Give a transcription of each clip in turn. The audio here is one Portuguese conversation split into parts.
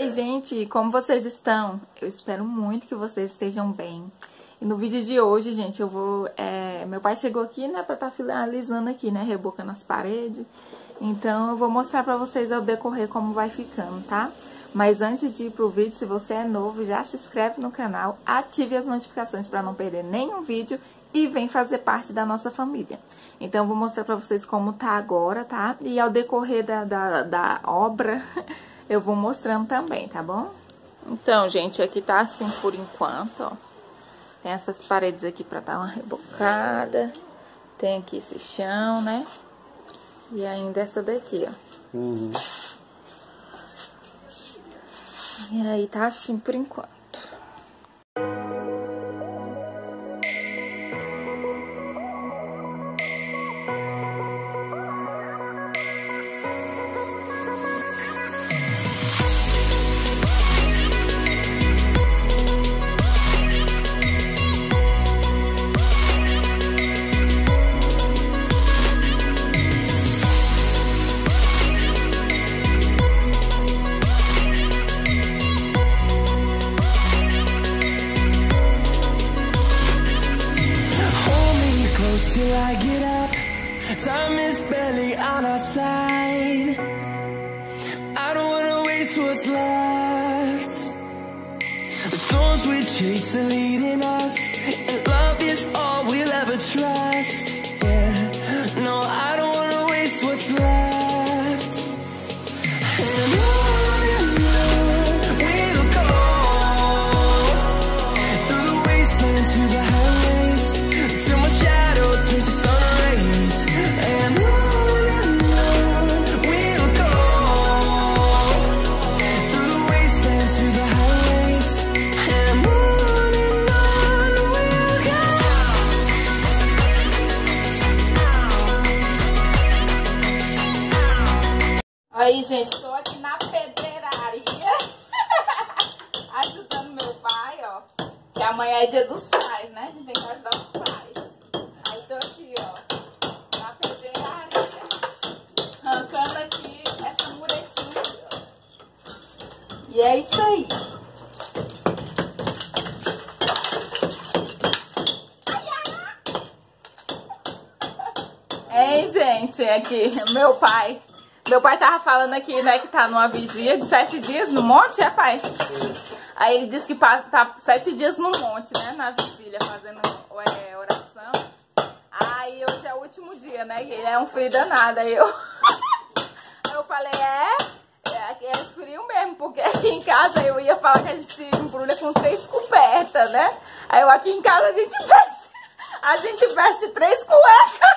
Oi, gente, como vocês estão? Eu espero muito que vocês estejam bem. E no vídeo de hoje, gente, eu vou... meu pai chegou aqui, né, pra estar finalizando aqui, né, rebocando as paredes. Então, eu vou mostrar pra vocês ao decorrer como vai ficando, tá? Mas antes de ir pro vídeo, se você é novo, já se inscreve no canal, ative as notificações pra não perder nenhum vídeo e vem fazer parte da nossa família. Então, eu vou mostrar pra vocês como tá agora, tá? E ao decorrer da obra... eu vou mostrando também, tá bom? Então, gente, aqui tá assim por enquanto, ó. Tem essas paredes aqui pra dar uma rebocada. Tem aqui esse chão, né? E ainda essa daqui, ó. Uhum. E aí tá assim por enquanto. Till I get up, time is barely on our side. I don't wanna waste what's left. The storms we chase are leading us, and love is all we'll ever trust. Yeah, no, I don't wanna waste what's left. And on we'll go, through the wastelands, through the highways, till my shadow turns to sun rays. And on we'll go, through the wastelands, through the highways. And on we'll go. Aí, gente, tô aqui na pedreiraria ajudando meu pai, ó. Que amanhã é dia dos pais, né? A gente tem que ajudar os pais. Aí tô aqui, ó, na pedreiraria, arrancando aqui essa muretinha aqui, ó. E é isso aí. Hein, gente? Aqui, meu pai. Meu pai tava falando aqui, né, que tá numa vigia de 7 dias no monte, é, pai? Aí ele disse que tá 7 dias no monte, né, na vigília, fazendo oração. Aí hoje é o último dia, né, e ele é um frio danado. Aí eu falei, é frio mesmo, porque aqui em casa eu ia falar que a gente se embrulha com 3 cobertas, né? Aí eu aqui em casa a gente veste 3 cuecas.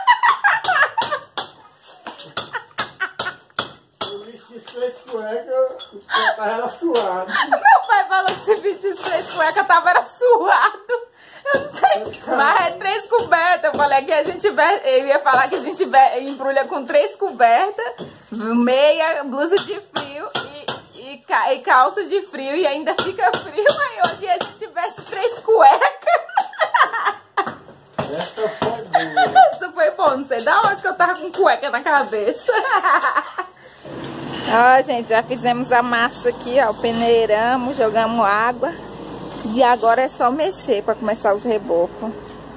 Se 3 cuecas, o pai era suado. Meu pai falou que se vestisse 3 cuecas, tava era suado. Eu não sei, mas é 3 cobertas. Eu falei que a gente eu ia falar que a gente embrulha com 3 cobertas, meia, blusa de frio e calça de frio e ainda fica frio. Aí hoje a gente veste 3 cuecas. Essa foi boa. Essa foi bom, não sei da onde que eu tava com cueca na cabeça. Ó, gente, já fizemos a massa aqui, ó, peneiramos, jogamos água e agora é só mexer para começar os rebocos.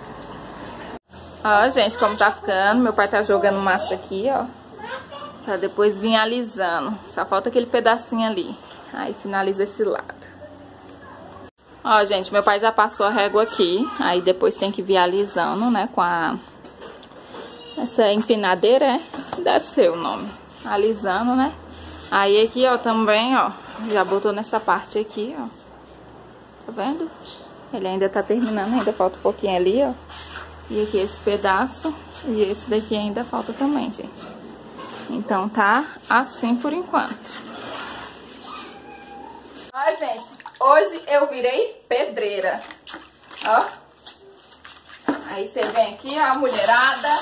Ó, gente, como tá ficando, meu pai tá jogando massa aqui, ó, para depois vir alisando. Só falta aquele pedacinho ali, aí finaliza esse lado. Ó, gente, meu pai já passou a régua aqui, aí depois tem que vir alisando, né, com essa empinadeira, deve ser o nome, alisando, né. Aí aqui, ó, também, ó, já botou nessa parte aqui, ó. Tá vendo? Ele ainda tá terminando, ainda falta um pouquinho ali, ó. E aqui esse pedaço. E esse daqui ainda falta também, gente. Então tá assim por enquanto. Ó, gente, hoje eu virei pedreira. Ó. Aí você vem aqui, ó, a mulherada.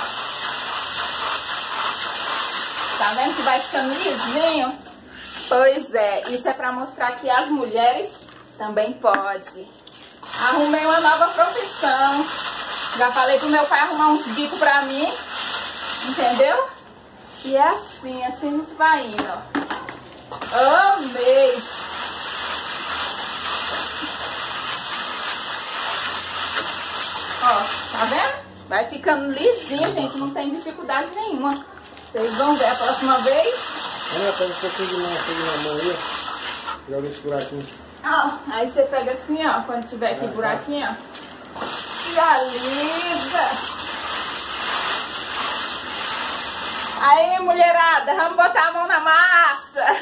Tá vendo que vai ficando lisinho? Pois é, isso é pra mostrar que as mulheres também podem. Arrumei uma nova profissão. Já falei pro meu pai arrumar uns bicos pra mim. Entendeu? E é assim a gente vai indo, ó. Amei! vai ficando lisinho, gente, não tem dificuldade nenhuma. Vocês vão ver a próxima vez. Pega um pouquinho de mão aqui na mão aí, ó. Joga esse buraquinho. Ó, aí você pega assim, ó, quando tiver aqui buraquinho, ó. E alisa. Aí, mulherada, vamos botar a mão na massa.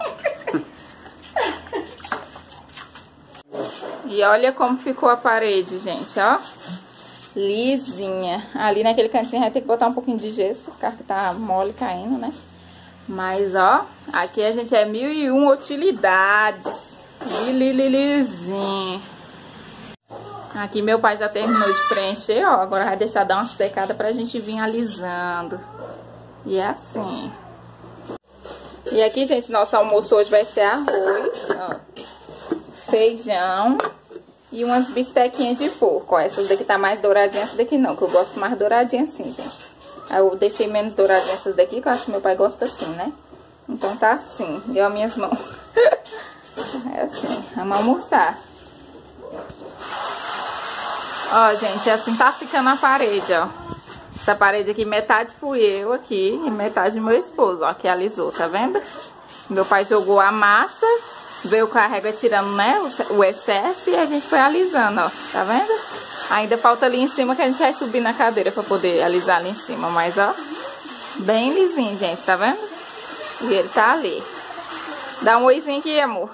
E olha como ficou a parede, gente, ó. Lisinha. Ali naquele cantinho vai ter que botar um pouquinho de gesso, porque tá mole caindo, né? Mas, ó, aqui a gente é 1001 utilidades. Lisinho. Aqui meu pai já terminou de preencher, ó. Agora vai deixar dar uma secada pra gente vir alisando. E é assim. E aqui, gente, nosso almoço hoje vai ser arroz, ó, feijão e umas bistequinhas de porco. Ó, essas daqui tá mais douradinha, essa daqui não, que eu gosto mais douradinha assim, gente. Aí eu deixei menos douradinha essas daqui, que eu acho que meu pai gosta assim, né? Então tá assim, viu as minhas mãos. É assim, vamos almoçar. Ó, gente, assim tá ficando a parede, ó. Essa parede aqui, metade fui eu aqui e metade meu esposo, ó, que alisou, tá vendo? Meu pai jogou a massa, veio com a régua tirando, né, o excesso e a gente foi alisando, ó, tá vendo? Ainda falta ali em cima que a gente vai subir na cadeira pra poder alisar ali em cima, mas ó, bem lisinho, gente, tá vendo? E ele tá ali. Dá um oizinho aqui, amor.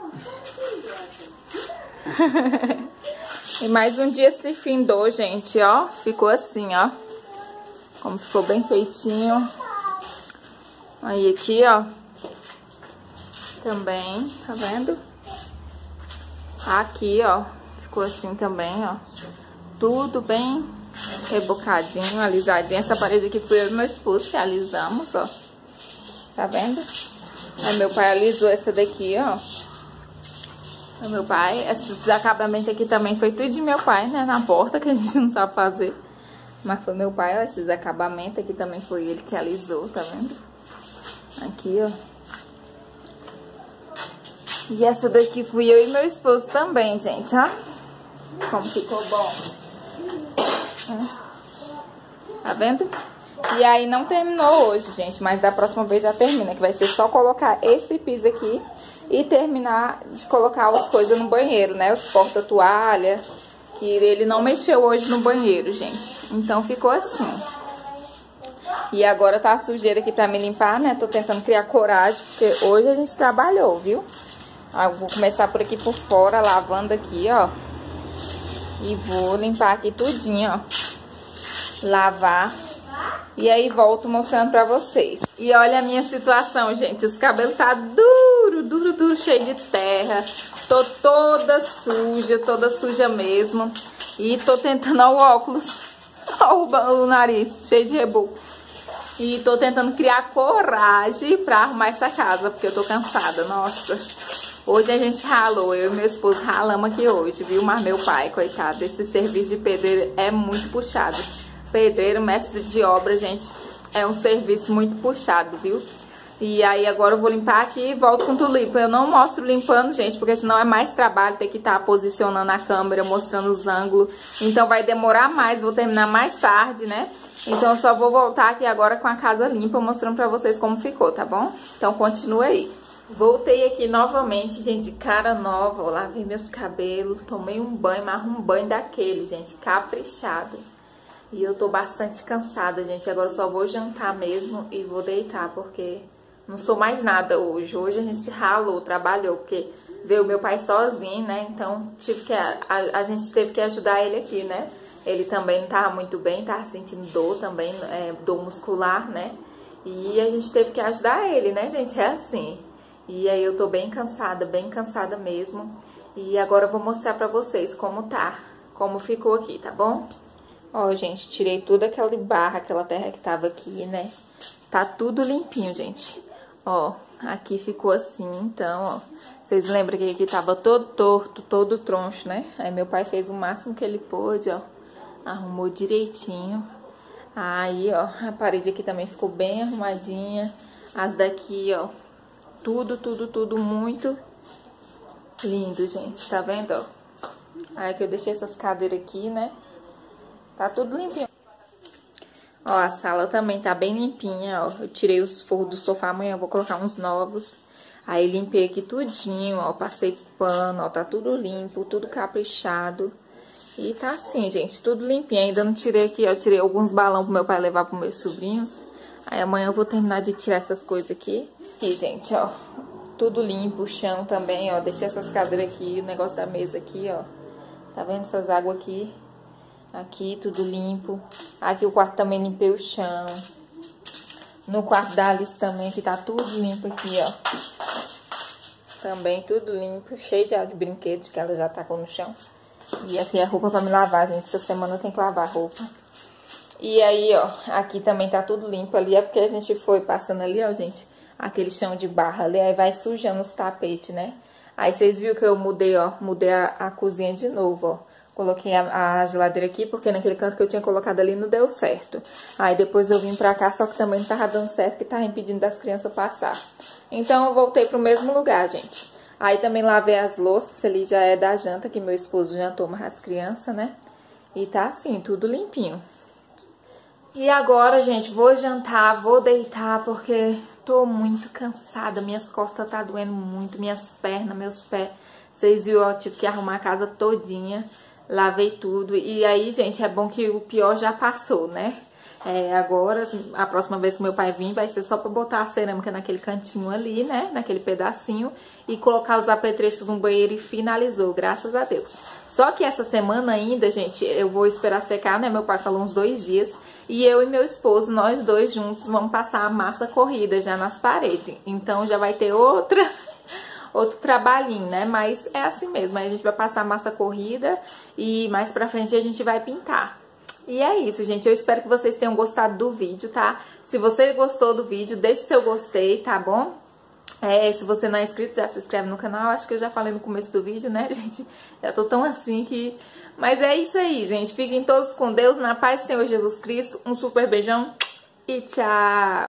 E mais um dia se findou, gente, ó, ficou assim, ó. Como ficou bem feitinho. Aí aqui, ó. Também, tá vendo? Aqui, ó. Ficou assim também, ó. Tudo bem rebocadinho, alisadinho. Essa parede aqui foi eu e meu esposo que alisamos, ó. Tá vendo? Aí meu pai alisou essa daqui, ó. Aí meu pai, esses acabamentos aqui também foi tudo de meu pai, né? Na porta, que a gente não sabe fazer. Mas foi meu pai, ó, esses acabamentos aqui também foi ele que alisou, tá vendo? Aqui, ó. E essa daqui fui eu e meu esposo também, gente, ó. Como ficou bom. Tá vendo? E aí não terminou hoje, gente, mas da próxima vez já termina, que vai ser só colocar esse piso aqui e terminar de colocar as coisas no banheiro, né? Os porta-toalha. Que ele não mexeu hoje no banheiro, gente. Então ficou assim. E agora tá a sujeira aqui pra me limpar, né? Tô tentando criar coragem, porque hoje a gente trabalhou, viu? Eu vou começar por aqui por fora, lavando aqui, ó. E vou limpar aqui tudinho, ó. Lavar. E aí volto mostrando pra vocês. E olha a minha situação, gente. Os cabelos tá duro, cheio de terra. Tô toda suja mesmo. E tô tentando, ó, o óculos. Ó, o nariz, cheio de reboco. E tô tentando criar coragem pra arrumar essa casa, porque eu tô cansada, nossa. Hoje a gente ralou, eu e meu esposo ralamos aqui hoje, viu? Mas meu pai, coitado, esse serviço de pedreiro é muito puxado. Pedreiro, mestre de obra, gente, é um serviço muito puxado, viu? E aí agora eu vou limpar aqui e volto com tudo limpo. Eu não mostro limpando, gente, porque senão é mais trabalho ter que estar posicionando a câmera, mostrando os ângulos. Então vai demorar mais, vou terminar mais tarde, né? Então eu só vou voltar aqui agora com a casa limpa, mostrando pra vocês como ficou, tá bom? Então continua aí. Voltei aqui novamente, gente, de cara nova, ó, lavei meus cabelos, tomei um banho, mas um banho daquele, gente, caprichado. E eu tô bastante cansada, gente, agora eu só vou jantar mesmo e vou deitar, porque não sou mais nada hoje. Hoje a gente se ralou, trabalhou, porque veio meu pai sozinho, né, então a gente teve que ajudar ele aqui, né. Ele também não tava muito bem, tava sentindo dor também, dor muscular, né, e a gente teve que ajudar ele, né, gente, é assim. E aí eu tô bem cansada mesmo. E agora eu vou mostrar pra vocês como tá, como ficou aqui, tá bom? Ó, gente, tirei toda aquela barra, aquela terra que tava aqui, né? Tá tudo limpinho, gente. Ó, aqui ficou assim, então, ó. Vocês lembram que aqui tava todo torto, todo troncho, né? Aí meu pai fez o máximo que ele pôde, ó. Arrumou direitinho. Aí, ó, a parede aqui também ficou bem arrumadinha. As daqui, ó. Tudo muito lindo, gente. Tá vendo, ó? Aí que eu deixei essas cadeiras aqui, né? Tá tudo limpinho. Ó, a sala também tá bem limpinha, ó. Eu tirei os forros do sofá, amanhã eu vou colocar uns novos. Aí limpei aqui tudinho, ó, passei pano, ó, tá tudo limpo, tudo caprichado. E tá assim, gente, tudo limpinho. Ainda não tirei aqui, ó, tirei alguns balões pro meu pai levar pros meus sobrinhos. Aí amanhã eu vou terminar de tirar essas coisas aqui. E, gente, ó, tudo limpo, o chão também, ó. Deixei essas cadeiras aqui, o negócio da mesa aqui, ó. Tá vendo essas águas aqui? Aqui, tudo limpo. Aqui o quarto também limpei o chão. No quarto da Alice também, que tá tudo limpo aqui, ó. Também tudo limpo, cheio de brinquedos que ela já tacou no chão. E aqui é roupa pra me lavar, gente. Essa semana eu tenho que lavar roupa. E aí, ó, aqui também tá tudo limpo. Ali é porque a gente foi passando ali, ó, gente, aquele chão de barra ali, aí vai sujando os tapetes, né? Aí vocês viram que eu mudei, ó, mudei a cozinha de novo, ó. Coloquei a geladeira aqui, porque naquele canto que eu tinha colocado ali não deu certo. Aí depois eu vim pra cá, só que também não tava dando certo, que tava impedindo das crianças passar. Então eu voltei pro mesmo lugar, gente. Aí também lavei as louças, ali já é da janta, que meu esposo jantou mais as crianças, né? E tá assim, tudo limpinho. E agora, gente, vou jantar, vou deitar, porque tô muito cansada. Minhas costas tá doendo muito, minhas pernas, meus pés. Vocês viram, eu tive que arrumar a casa todinha. Lavei tudo. E aí, gente, é bom que o pior já passou, né? Agora, a próxima vez que meu pai vir, vai ser só pra botar a cerâmica naquele cantinho ali, né? Naquele pedacinho. E colocar os apetrechos no banheiro e finalizou, graças a Deus. Só que essa semana ainda, gente, eu vou esperar secar, né? Meu pai falou uns 2 dias. E eu e meu esposo, nós dois juntos, vamos passar a massa corrida já nas paredes. Então, já vai ter outro trabalhinho, né? Mas é assim mesmo, aí a gente vai passar massa corrida e mais pra frente a gente vai pintar. E é isso, gente. Eu espero que vocês tenham gostado do vídeo, tá? Se você gostou do vídeo, deixe seu gostei, tá bom? Se você não é inscrito, já se inscreve no canal. Acho que eu já falei no começo do vídeo, né, gente? Já tô tão assim que... Mas é isso aí, gente. Fiquem todos com Deus, na paz do Senhor Jesus Cristo. Um super beijão e tchau!